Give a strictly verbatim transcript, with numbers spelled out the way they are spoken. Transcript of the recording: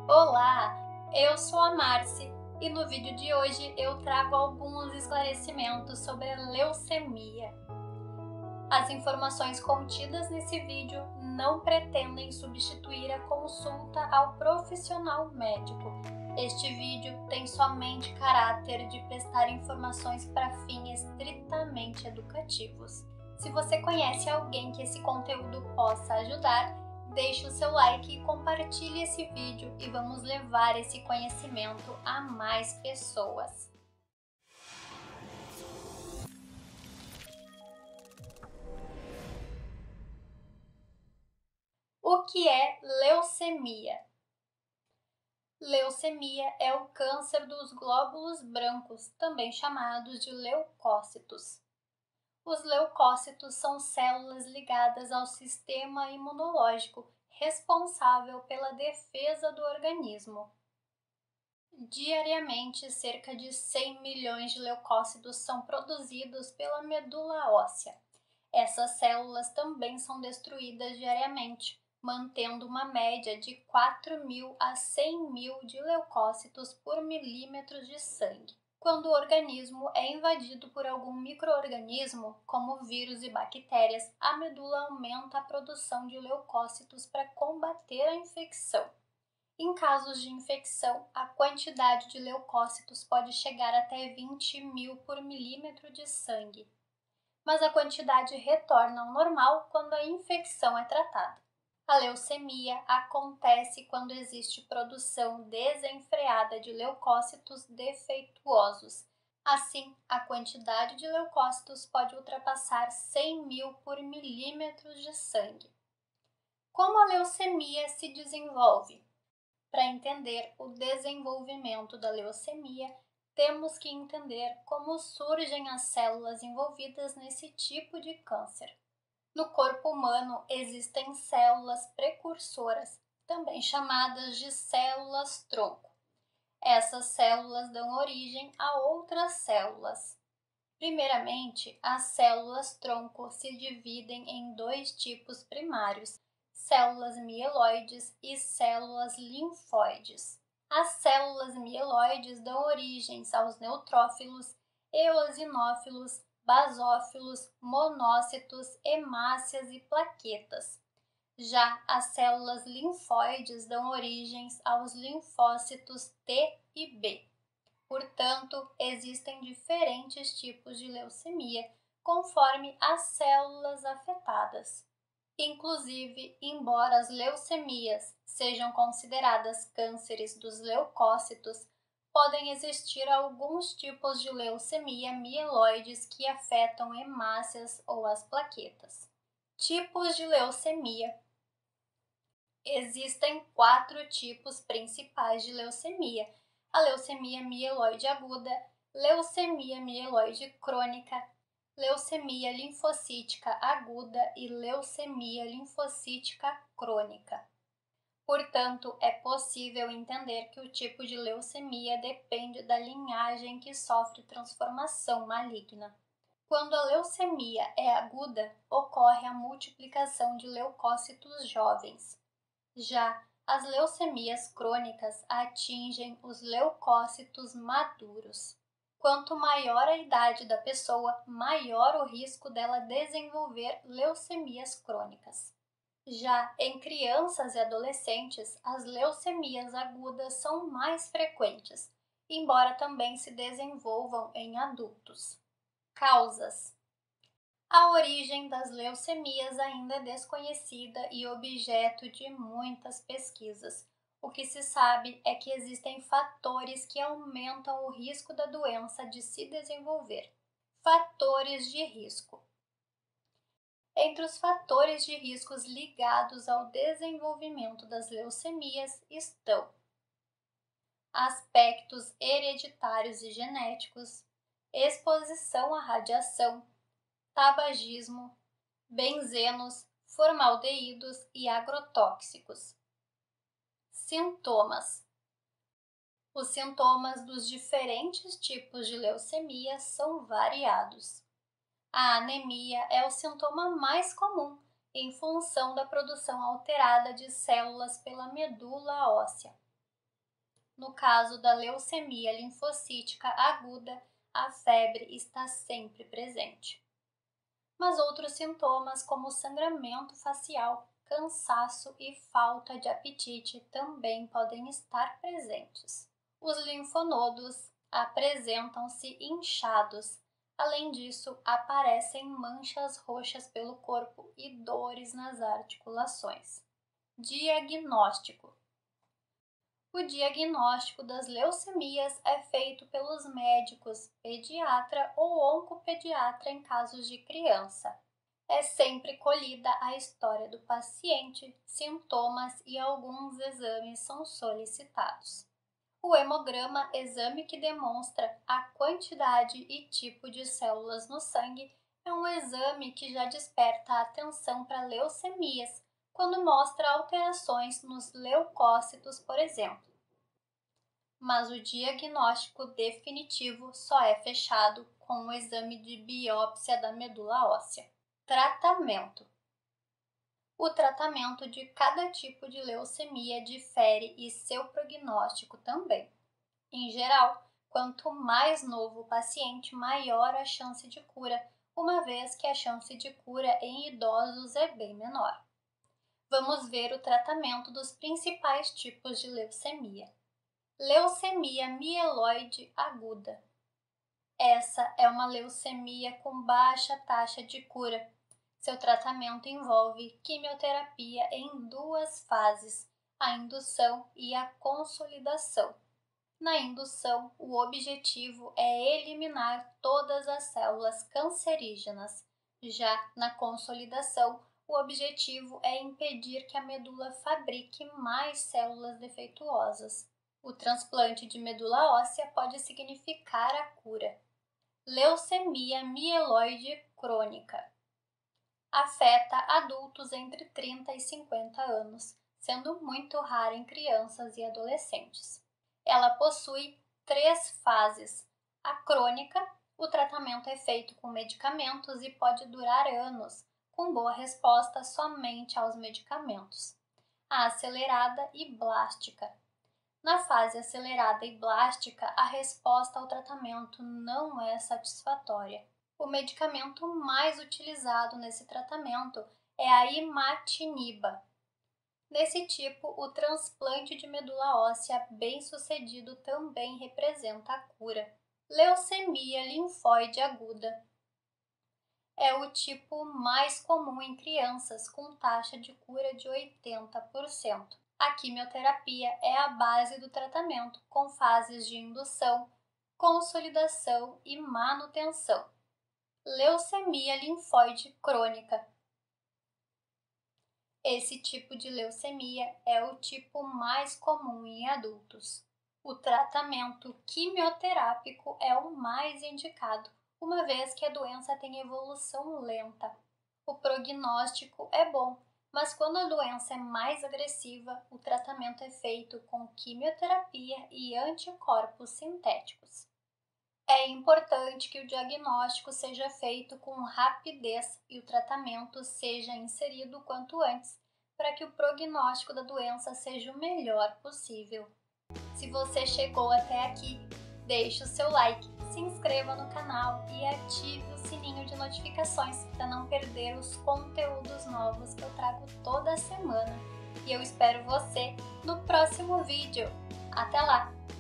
Olá, eu sou a Marci e no vídeo de hoje eu trago alguns esclarecimentos sobre a leucemia. As informações contidas nesse vídeo não pretendem substituir a consulta ao profissional médico. Este vídeo tem somente caráter de prestar informações para fins estritamente educativos. Se você conhece alguém que esse conteúdo possa ajudar, deixe o seu like e compartilhe esse vídeo e vamos levar esse conhecimento a mais pessoas. O que é leucemia? Leucemia é o câncer dos glóbulos brancos, também chamados de leucócitos. Os leucócitos são células ligadas ao sistema imunológico, responsável pela defesa do organismo. Diariamente, cerca de cem milhões de leucócitos são produzidos pela medula óssea. Essas células também são destruídas diariamente, mantendo uma média de quatro mil a cem mil de leucócitos por milímetro de sangue. Quando o organismo é invadido por algum micro-organismo, como vírus e bactérias, a medula aumenta a produção de leucócitos para combater a infecção. Em casos de infecção, a quantidade de leucócitos pode chegar até vinte mil por milímetro de sangue, mas a quantidade retorna ao normal quando a infecção é tratada. A leucemia acontece quando existe produção desenfreada de leucócitos defeituosos. Assim, a quantidade de leucócitos pode ultrapassar cem mil por milímetro de sangue. Como a leucemia se desenvolve? Para entender o desenvolvimento da leucemia, temos que entender como surgem as células envolvidas nesse tipo de câncer. No corpo humano existem células precursoras, também chamadas de células-tronco. Essas células dão origem a outras células. Primeiramente, as células-tronco se dividem em dois tipos primários: células mieloides e células linfóides. As células mieloides dão origem aos neutrófilos, eosinófilos, basófilos, monócitos, hemácias e plaquetas. Já as células linfóides dão origem aos linfócitos T e B. Portanto, existem diferentes tipos de leucemia conforme as células afetadas. Inclusive, embora as leucemias sejam consideradas cânceres dos leucócitos, podem existir alguns tipos de leucemia mieloides que afetam hemácias ou as plaquetas. Tipos de leucemia. Existem quatro tipos principais de leucemia: a leucemia mieloide aguda, leucemia mieloide crônica, leucemia linfocítica aguda e leucemia linfocítica crônica. Portanto, é possível entender que o tipo de leucemia depende da linhagem que sofre transformação maligna. Quando a leucemia é aguda, ocorre a multiplicação de leucócitos jovens. Já as leucemias crônicas atingem os leucócitos maduros. Quanto maior a idade da pessoa, maior o risco dela desenvolver leucemias crônicas. Já em crianças e adolescentes, as leucemias agudas são mais frequentes, embora também se desenvolvam em adultos. Causas. A origem das leucemias ainda é desconhecida e objeto de muitas pesquisas. O que se sabe é que existem fatores que aumentam o risco da doença de se desenvolver. Fatores de risco. Entre os fatores de riscos ligados ao desenvolvimento das leucemias estão aspectos hereditários e genéticos, exposição à radiação, tabagismo, benzenos, formaldeídos e agrotóxicos. Sintomas. Os sintomas dos diferentes tipos de leucemia são variados. A anemia é o sintoma mais comum, em função da produção alterada de células pela medula óssea. No caso da leucemia linfocítica aguda, a febre está sempre presente. Mas outros sintomas, como sangramento facial, cansaço e falta de apetite, também podem estar presentes. Os linfonodos apresentam-se inchados. Além disso, aparecem manchas roxas pelo corpo e dores nas articulações. Diagnóstico. O diagnóstico das leucemias é feito pelos médicos, pediatra ou oncopediatra em casos de criança. É sempre colhida a história do paciente, sintomas e alguns exames são solicitados. O hemograma, exame que demonstra a quantidade e tipo de células no sangue, é um exame que já desperta a atenção para leucemias, quando mostra alterações nos leucócitos, por exemplo. Mas o diagnóstico definitivo só é fechado com o exame de biópsia da medula óssea. Tratamento. O tratamento de cada tipo de leucemia difere e seu prognóstico também. Em geral, quanto mais novo o paciente, maior a chance de cura, uma vez que a chance de cura em idosos é bem menor. Vamos ver o tratamento dos principais tipos de leucemia. Leucemia mieloide aguda. Essa é uma leucemia com baixa taxa de cura. Seu tratamento envolve quimioterapia em duas fases, a indução e a consolidação. Na indução, o objetivo é eliminar todas as células cancerígenas. Já na consolidação, o objetivo é impedir que a medula fabrique mais células defeituosas. O transplante de medula óssea pode significar a cura. Leucemia mieloide crônica. Afeta adultos entre trinta e cinquenta anos, sendo muito rara em crianças e adolescentes. Ela possui três fases. A crônica, o tratamento é feito com medicamentos e pode durar anos, com boa resposta somente aos medicamentos. A acelerada e blástica. Na fase acelerada e blástica, a resposta ao tratamento não é satisfatória. O medicamento mais utilizado nesse tratamento é a imatinib. Nesse tipo, o transplante de medula óssea bem-sucedido também representa a cura. Leucemia linfóide aguda. É o tipo mais comum em crianças, com taxa de cura de oitenta por cento. A quimioterapia é a base do tratamento, com fases de indução, consolidação e manutenção. Leucemia linfóide crônica. Esse tipo de leucemia é o tipo mais comum em adultos. O tratamento quimioterápico é o mais indicado, uma vez que a doença tem evolução lenta. O prognóstico é bom, mas quando a doença é mais agressiva, o tratamento é feito com quimioterapia e anticorpos sintéticos. É importante que o diagnóstico seja feito com rapidez e o tratamento seja inserido o quanto antes, para que o prognóstico da doença seja o melhor possível. Se você chegou até aqui, deixe o seu like, se inscreva no canal e ative o sininho de notificações para não perder os conteúdos novos que eu trago toda semana. E eu espero você no próximo vídeo. Até lá!